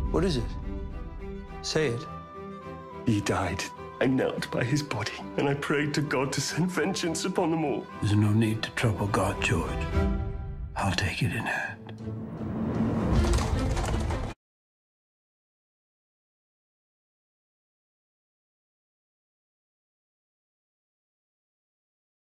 What is it? Say it. He died. I knelt by his body, and I prayed to God to send vengeance upon them all. There's no need to trouble God, George. I'll take it in hand.